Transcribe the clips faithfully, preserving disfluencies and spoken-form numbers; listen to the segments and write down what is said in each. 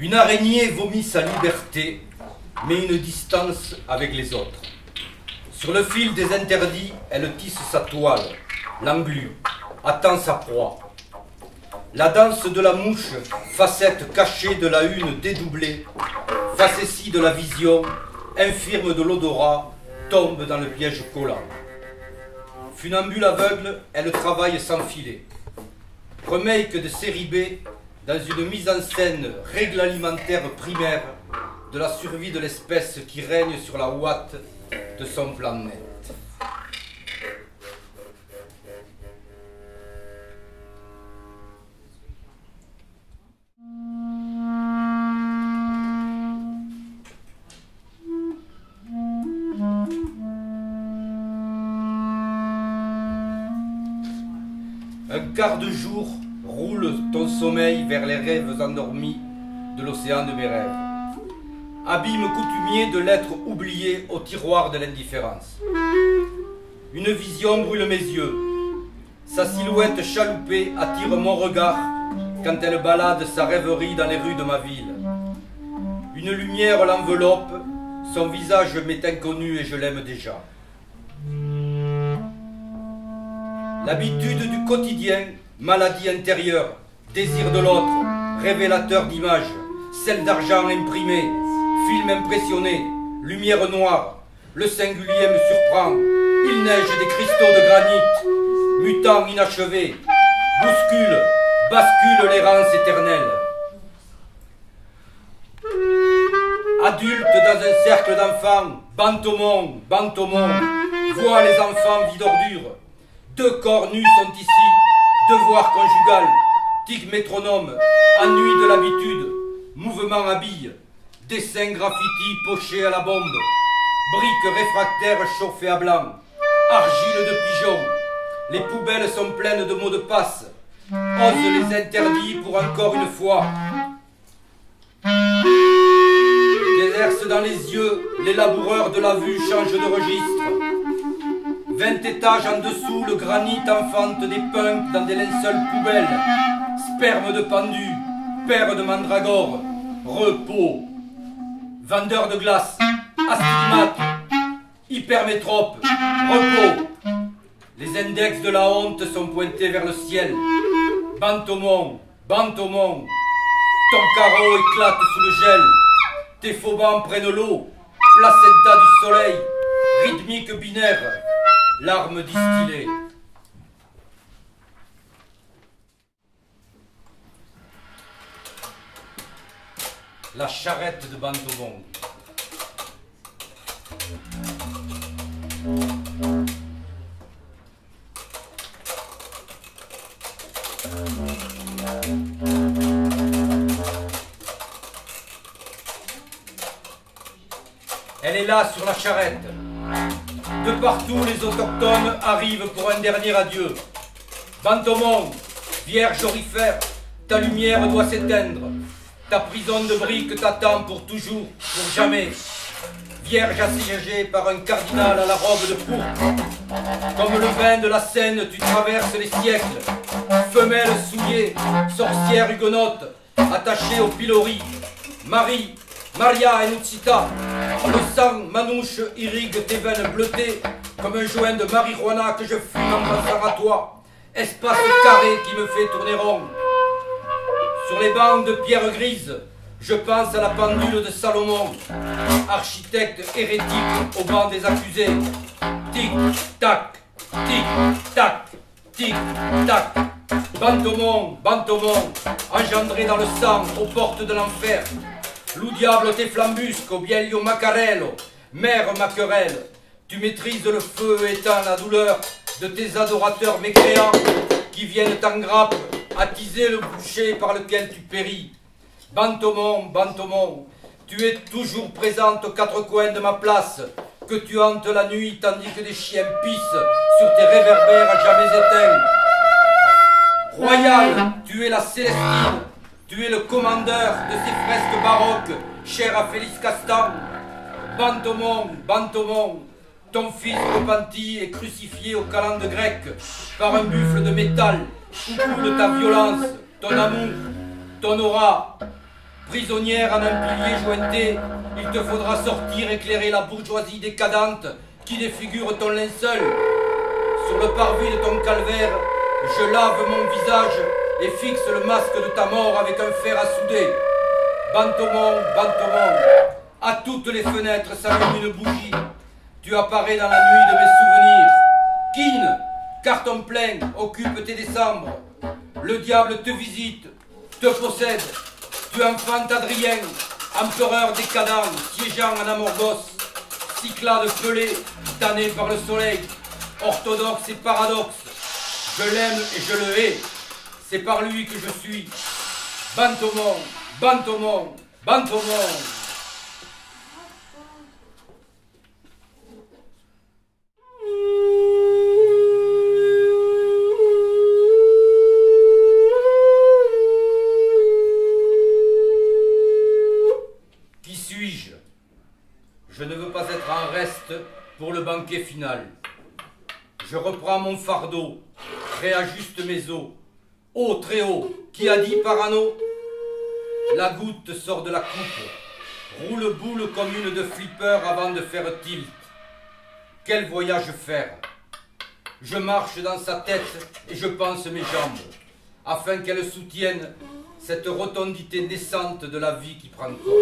Une araignée vomit sa liberté, mais une distance avec les autres. Sur le fil des interdits, elle tisse sa toile, l'englue, attend sa proie. La danse de la mouche, facette cachée de la une dédoublée, facétie de la vision, infirme de l'odorat, tombe dans le piège collant. Funambule aveugle, elle travaille sans filet. Remake de série B, dans une mise en scène règle alimentaire primaire de la survie de l'espèce qui règne sur la ouate de son planète. Un quart de jour roule ton sommeil vers les rêves endormis de l'océan de mes rêves. Abîme coutumier de l'être oublié au tiroir de l'indifférence. Une vision brûle mes yeux. Sa silhouette chaloupée attire mon regard quand elle balade sa rêverie dans les rues de ma ville. Une lumière l'enveloppe, son visage m'est inconnu et je l'aime déjà. L'habitude du quotidien, maladie intérieure, désir de l'autre, révélateur d'images, sel d'argent imprimé, film impressionné, lumière noire, le singulier me surprend, il neige des cristaux de granit, mutant inachevé, bouscule, bascule l'errance éternelle. Adulte dans un cercle d'enfants, bantomon, bantomon, vois les enfants vie d'ordure. Deux corps nus sont ici, devoir conjugal, tic métronome, ennui de l'habitude, mouvement habille, dessin graffiti poché à la bombe, briques réfractaires chauffées à blanc, argile de pigeon, les poubelles sont pleines de mots de passe, ose les interdits pour encore une fois. Déverse dans les yeux, les laboureurs de la vue changent de registre. Vingt étages en dessous, le granit enfante des punks dans des linceuls poubelles. Sperme de pendu, père de mandragore, repos. Vendeur de glace, astigmate, hypermétrope, repos. Les index de la honte sont pointés vers le ciel. Bantomon, bantomon, ton carreau éclate sous le gel. Tes faubans prennent l'eau, placenta du soleil, rythmique binaire. Larmes distillées. La charrette de Bantomon. Elle est là sur la charrette. De partout, les autochtones arrivent pour un dernier adieu. Bantomon, vierge orifère, ta lumière doit s'éteindre. Ta prison de briques t'attend pour toujours, pour jamais. Vierge assiégée par un cardinal à la robe de pourpre. Comme le vin de la Seine, tu traverses les siècles. Femelle souillée, sorcière huguenote, attachée au pilori. Marie, Maria Enucita, le sang manouche irrigue tes veines bleutées comme un joint de marijuana que je fume en pensant à toi. Espace carré qui me fait tourner rond. Sur les bancs de pierre grise, je pense à la pendule de Salomon, architecte hérétique au banc des accusés. Tic, tac, tic, tac, tic, tac. Bantomon, Bantomon, engendré dans le sang aux portes de l'enfer. Loup diable te flambusco, bielio macarello, mère ma querelle, tu maîtrises le feu et éteins la douleur de tes adorateurs mécréants qui viennent en grappe attiser le boucher par lequel tu péris. Bantomon, Bantomon, tu es toujours présente aux quatre coins de ma place, que tu hantes la nuit tandis que des chiens pissent sur tes réverbères jamais éteints. Royal, tu es la Célestine, tu es le commandeur de ces fresques baroques, chères à Félix Castan. Bantomon, Bantomon, ton fils repenti est crucifié aux calendes grecques par un buffle de métal, où coule ta violence, ton amour, ton aura. Prisonnière en un pilier jointé, il te faudra sortir éclairer la bourgeoisie décadente qui défigure ton linceul. Sur le parvis de ton calvaire, je lave mon visage et fixe le masque de ta mort avec un fer à souder. Bantomon, Bantomon, à toutes les fenêtres s'allume une bougie. Tu apparais dans la nuit de mes souvenirs. Kin, carton plein, occupe tes décembre. Le diable te visite, te possède. Tu enfantes Adrien, empereur décadent, siégeant en Amorgos. Cyclade pelée, tanné par le soleil, orthodoxe et paradoxe. Je l'aime et je le hais. C'est par lui que je suis. Bantomon, Bantomon, Bantomon. Qui suis-je? Je ne veux pas être en reste pour le banquet final. Je reprends mon fardeau, réajuste mes os. Haut, très haut, qui a dit Parano? La goutte sort de la coupe, roule boule comme une de flipper avant de faire tilt. Quel voyage faire? Je marche dans sa tête et je pense mes jambes, afin qu'elles soutiennent cette rotondité naissante de la vie qui prend corps.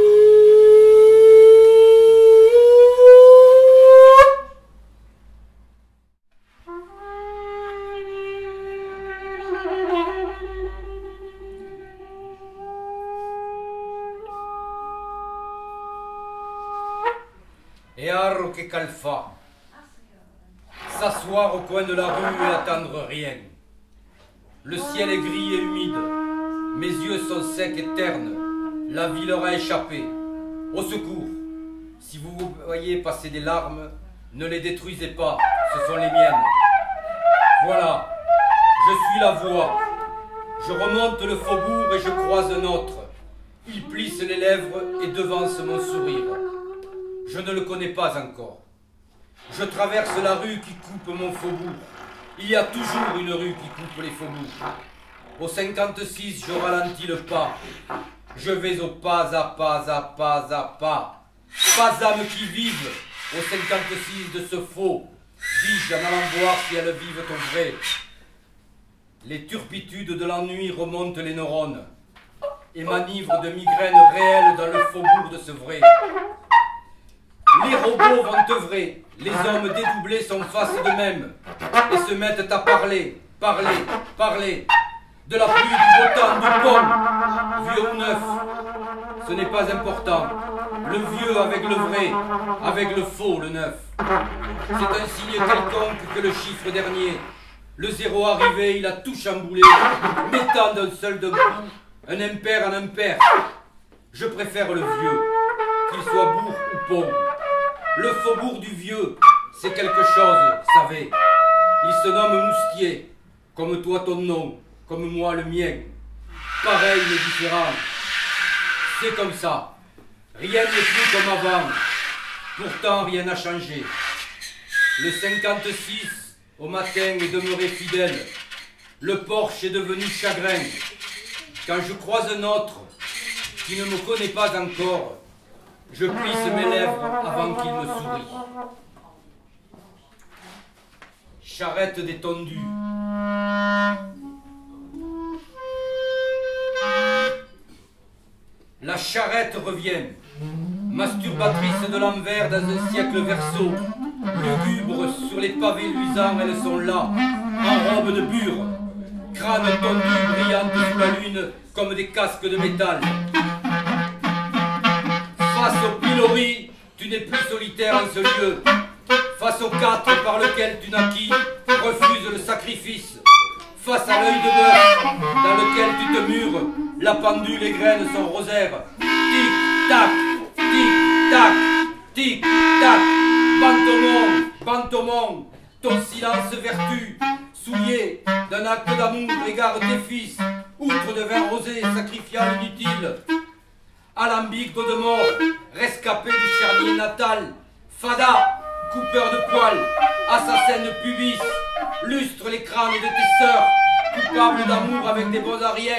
Et arro que calfa, s'asseoir au coin de la rue et attendre rien. Le ciel est gris et humide, mes yeux sont secs et ternes, la vie leur a échappé. Au secours, si vous vous voyez passer des larmes, ne les détruisez pas, ce sont les miennes. Voilà, je suis la voix, je remonte le faubourg et je croise un autre. Il plisse les lèvres et devance mon sourire. Je ne le connais pas encore. Je traverse la rue qui coupe mon faubourg. Il y a toujours une rue qui coupe les faubourgs. Au cinquante-six, je ralentis le pas. Je vais au pas à pas à pas à pas. Pas âme qui vive au cinquante-six de ce faux. Dis-je en allant voir si elles vivent au vrai. Les turpitudes de l'ennui remontent les neurones et m'enivrent de migraines réelles dans le faubourg de ce vrai. Les robots vont œuvrer, les hommes dédoublés sont face d'eux-mêmes et se mettent à parler, parler, parler de la pluie, du beau temps, du pont, vieux ou neuf. Ce n'est pas important. Le vieux avec le vrai, avec le faux, le neuf. C'est un signe quelconque que le chiffre dernier. Le zéro arrivé, il a tout chamboulé, mettant d'un seul de coup un impair en impair. Je préfère le vieux, qu'il soit bourg ou pauvre. Le faubourg du vieux, c'est quelque chose, savez. Il se nomme Moustier, comme toi ton nom, comme moi le mien. Pareil mais différent. C'est comme ça. Rien n'est plus comme avant. Pourtant rien n'a changé. Le cinquante-six, au matin, est demeuré fidèle. Le Porsche est devenu chagrin. Quand je croise un autre qui ne me connaît pas encore, je plisse mes lèvres avant qu'il me sourie. Charrette détendue. La charrette revient, masturbatrice de l'envers dans un siècle verso. Lugubre sur les pavés luisants, elles sont là, en robe de bure. Crâne tendu, brillante sous la lune, comme des casques de métal. Face au pilori, tu n'es plus solitaire en ce lieu. Face au quatre par lequel tu naquis, refuse le sacrifice. Face à l'œil de bœuf dans lequel tu te mures, la pendule et graines sont rosaires. Tic-tac, tic-tac, tic-tac. Bantomon, Bantomon, ton silence vertu, souillé d'un acte d'amour, égare tes fils, outre de vin rosé, sacrifiant inutile. Alambic de mort, rescapé du charnier natal, fada, coupeur de poils, assassin de pubis, lustre les crânes de tes sœurs, coupable d'amour avec des beaux ariens,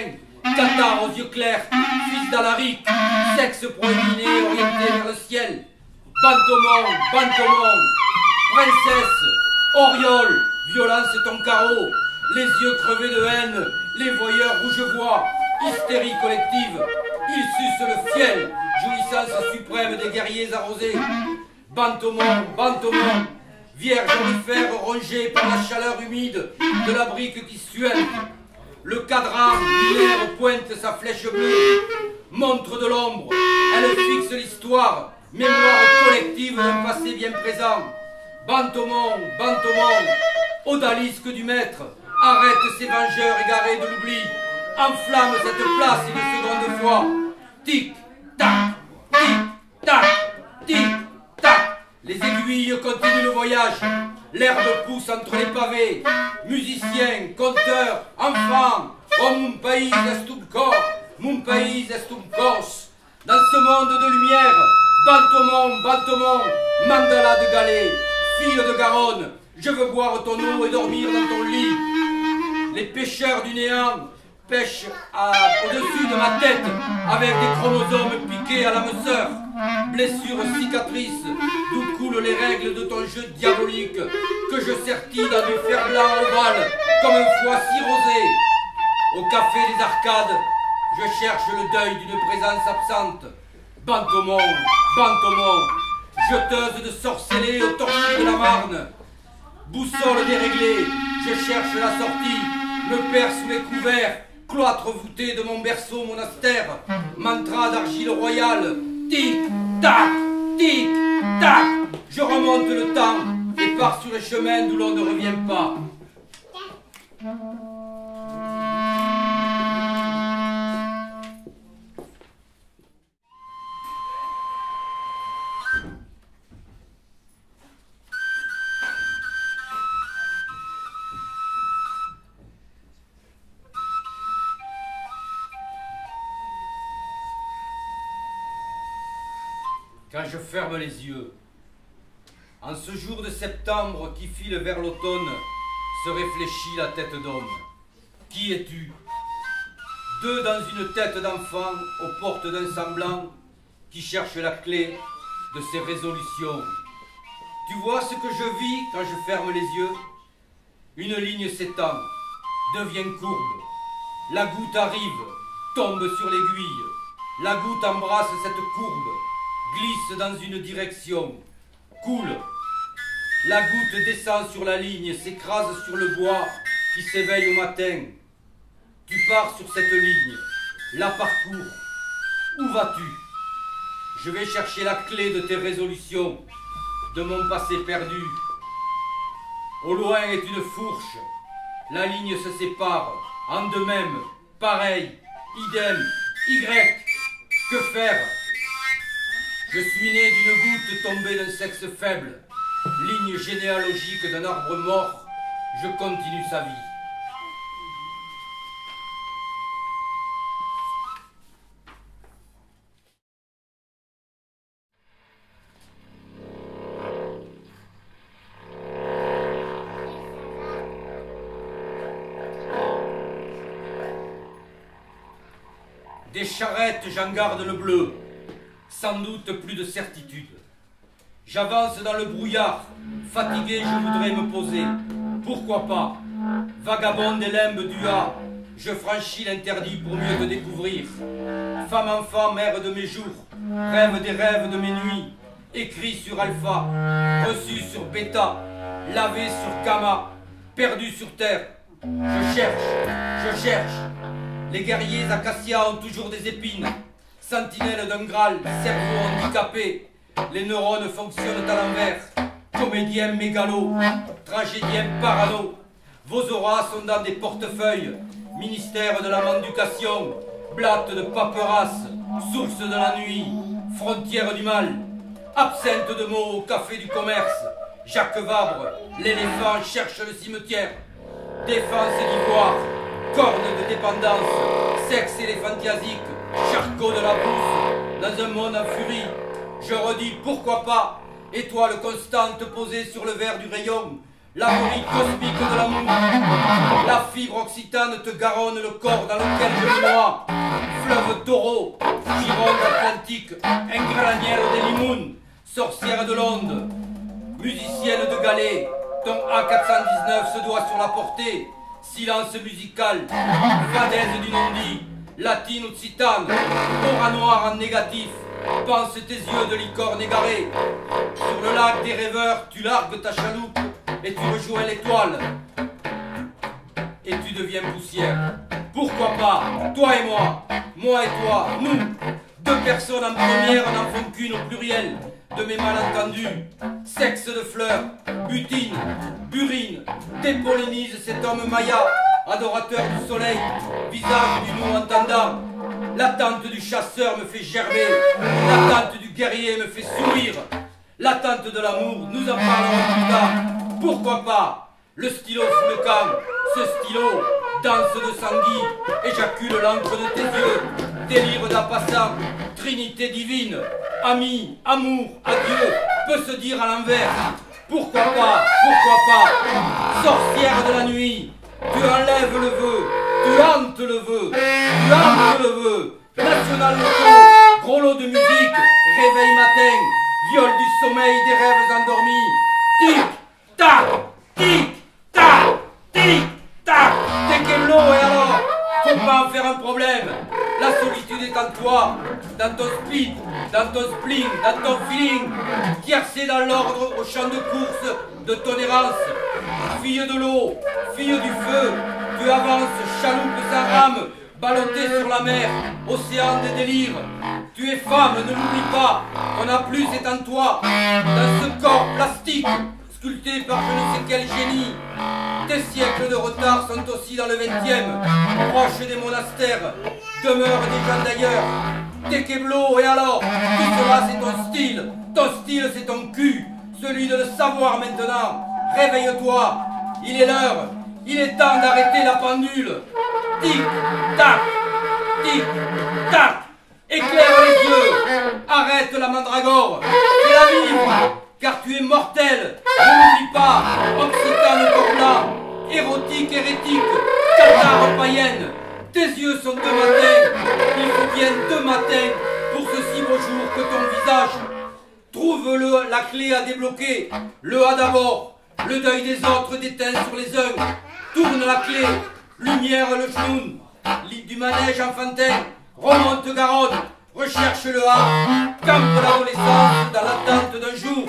cathare aux yeux clairs, fils d'Alaric, sexe proéminé orienté vers le ciel, Bantomon, Bantomon, princesse, Oriole, violence ton carreau, les yeux crevés de haine, les voyeurs rouge-voix, hystérie collective, ils sucent le fiel, jouissance suprême des guerriers arrosés. Bantomon, Bantomon, vierge orifère rongée par la chaleur humide de la brique qui suinte. Le cadran lunaire pointe sa flèche bleue, montre de l'ombre, elle fixe l'histoire, mémoire collective d'un passé bien présent. Bantomon, Bantomon, odalisque du maître, arrête ces vengeurs égarés de l'oubli, enflamme cette place une seconde fois. Tic, tac, tic, tac, tic, tac. Les aiguilles continuent le voyage, l'herbe pousse entre les pavés. Musiciens, conteurs, enfants, oh mon pays est un corps, mon pays est un cos. Dans ce monde de lumière, Bantomon, Bantomon, mandala de Galais, fille de Garonne, je veux boire ton eau et dormir dans ton lit. Les pêcheurs du néant pêchent au-dessus de ma tête avec des chromosomes piqués à l'âme sœur. Blessure cicatrice, d'où coulent les règles de ton jeu diabolique que je sertis dans du fer blanc ovale comme un foie cirrosé. Au café des arcades, je cherche le deuil d'une présence absente. Bantomon, Bantomon, jeteuse de sorcellés au torchis de la Marne. Boussole déréglée, je cherche la sortie, me perce mes couverts, cloître voûté de mon berceau monastère, mantra d'argile royale, tic, tac, tic, tac, je remonte le temps et pars sur le chemin d'où l'on ne revient pas. Quand je ferme les yeux, en ce jour de septembre qui file vers l'automne, se réfléchit la tête d'homme. Qui es-tu? Deux dans une tête d'enfant, aux portes d'un semblant, qui cherche la clé de ses résolutions. Tu vois ce que je vis quand je ferme les yeux? Une ligne s'étend, devient courbe. La goutte arrive, tombe sur l'aiguille. La goutte embrasse cette courbe, glisse dans une direction, coule. La goutte descend sur la ligne, s'écrase sur le bois qui s'éveille au matin. Tu pars sur cette ligne, la parcours. Où vas-tu? Je vais chercher la clé de tes résolutions, de mon passé perdu. Au loin est une fourche, la ligne se sépare, en de même, pareil, idem, Y, que faire? Je suis né d'une goutte tombée d'un sexe faible, ligne généalogique d'un arbre mort, je continue sa vie. Des charrettes, j'en garde le bleu. Sans doute plus de certitude. J'avance dans le brouillard, fatigué je voudrais me poser. Pourquoi pas? Vagabond des limbes du A, je franchis l'interdit pour mieux te découvrir. Femme enfant, mère de mes jours, rêve des rêves de mes nuits, écrit sur alpha, reçu sur bêta, lavé sur gamma, perdu sur terre. Je cherche, je cherche. Les guerriers acacias ont toujours des épines. Sentinelle d'un Graal, cerveau handicapé, les neurones fonctionnent à l'envers. Comédien mégalo, tragédien parano, vos auras sont dans des portefeuilles. Ministère de la Menducation, blatte de paperasse, source de la nuit, frontière du mal. Absente de mots au café du commerce, Jacques Vabre, l'éléphant cherche le cimetière. Défense d'ivoire, corne de dépendance, sexe éléphantiasique, charcot de la bourse, dans un monde en furie, je redis pourquoi pas, étoile constante posée sur le verre du rayon, la bruit cosmique de l'amour. La fibre occitane te garonne le corps dans lequel je me noie. Fleuve taureau, Gironde atlantique, ingranière des limounes, sorcière de l'onde, musicienne de galets, ton A quatre cent dix-neuf se doit sur la portée. Silence musical, fadaise du non-dit, latine occitane, aura noire en négatif, pense tes yeux de licorne égarée. Sur le lac des rêveurs, tu largues ta chaloupe et tu rejoins l'étoile. Et tu deviens poussière. Pourquoi pas, toi et moi, moi et toi, nous, deux personnes en première n'en font qu'une au pluriel. De mes malentendus, sexe de fleurs, butine, burine, dépollinise cet homme maya, adorateur du soleil, visage du nous entendant. L'attente du chasseur me fait gerber, l'attente du guerrier me fait sourire. L'attente de l'amour, nous en parlerons plus tard. Pourquoi pas, le stylo sous le camp, ce stylo, danse de sanguis, éjacule l'encre de tes yeux, délire d'un passant, trinité divine, ami, amour, adieu, peut se dire à l'envers. Pourquoi pas, pourquoi pas, sorcière de la nuit, tu enlèves le vœu, tu hantes le vœu, tu hantes le vœu, national loto, gros lot de musique, réveil matin, viol du sommeil des rêves endormis, tic, tac, tic, tac, tic, tac, t'es quel lot et alors, faut pas en faire un problème. La solitude est en toi, dans ton speed, dans ton spleen, dans ton feeling, tiercé dans l'ordre au champ de course de ton errance. Fille de l'eau, fille du feu, tu avances, chaloupe sans rame, ballottée sur la mer, océan des délires. Tu es femme, ne l'oublie pas, ton A plus est en toi, dans ce corps plastique, sculpté par je ne sais quel génie. Tes siècles de retard sont aussi dans le vingtième, proche des monastères, demeure des gens d'ailleurs. T'es Keblo et alors, tout cela c'est ton style, ton style c'est ton cul, celui de le savoir maintenant. Réveille-toi, il est l'heure, il est temps d'arrêter la pendule. Tic, tac, tic, tac, éclaire les yeux, arrête la mandragore, fais-la vivre, car tu es mortel, ne l'oublie pas, occitane corna, érotique, hérétique, cathare païenne. Tes yeux sont deux matins, il faut bien deux matins pour ce si beau jour que ton visage. Trouve le, la clé à débloquer, le A d'abord, le deuil des autres déteint sur les uns. Tourne la clé, lumière le genou, du manège enfantin, remonte Garonne, recherche le A, campe l'adolescence dans l'attente d'un jour.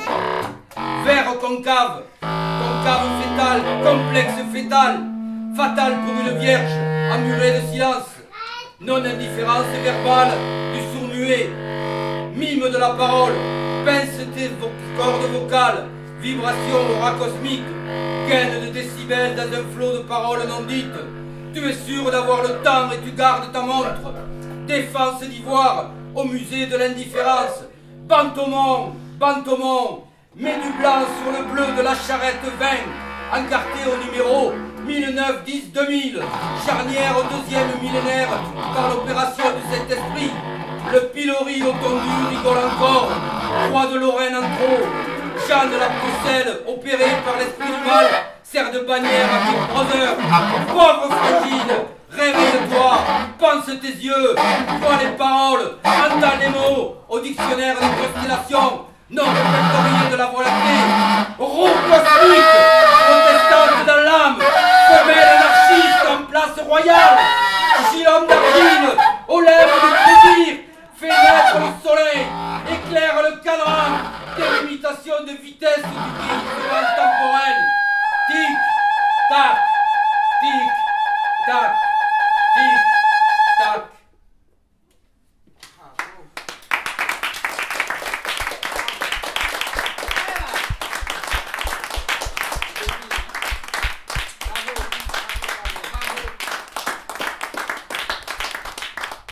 Vers concave, concave fétal, complexe fétal, fatal pour une vierge, amurée de silence, non-indifférence verbale du sourd-muet, mime de la parole, pince tes vo cordes vocales, vibration aura cosmique, gaine de décibels dans un flot de paroles non dites. Tu es sûr d'avoir le temps et tu gardes ta montre. Défense d'ivoire au musée de l'indifférence. Bantomont, Bantomont, mets du blanc sur le bleu de la charrette vingt, encarté au numéro mille neuf dix deux mille, charnière au deuxième millénaire par l'opération du Saint-Esprit. Le pilori au tondu rigole encore, roi de Lorraine en trop, Jean de la Pucelle, opéré par l'esprit du mal, sert de bannière à Big Brother. Pauvre fragile, réveille-toi, pense tes yeux, vois les paroles, entends les mots au dictionnaire de constellation, non répertorié de la Voie lactée, roue cosmique, protestante dans l'âme, femelle anarchiste en place royale, Gilhomme d'argile, aux lèvres du plaisir, fais naître le soleil, éclaire le cadran, des limitations de vitesse du gris.